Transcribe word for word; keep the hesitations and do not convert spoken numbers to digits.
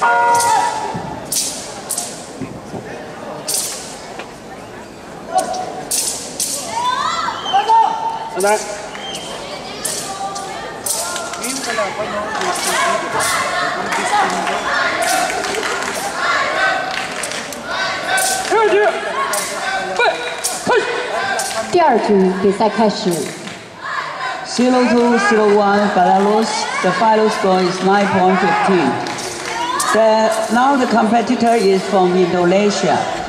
来。 第二局比赛开始。 zero two zero one Belarus. The final score is nine point one five. The now the competitor is from Indonesia.